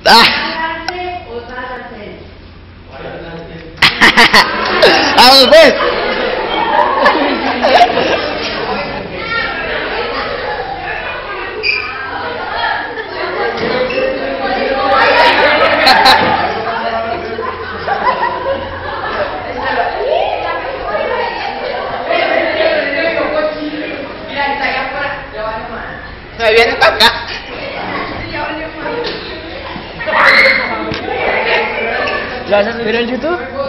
Ah. Vamos pues. Me viene para acá. ¿Lo vas a subir en YouTube?